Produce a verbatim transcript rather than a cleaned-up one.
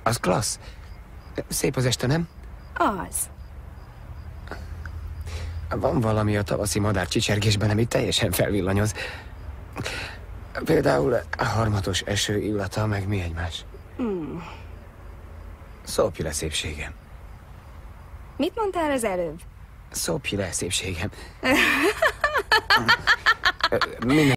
Az klassz. Szép az este, nem? Az. Van valami a tavaszi madár csicsergésben, ami teljesen felvillanyoz. Például a harmatos eső illata, meg mi egymás. Hmm. Szopj le, szépségem. Mit mondtál az előbb? Szopj le, szépségem. Minden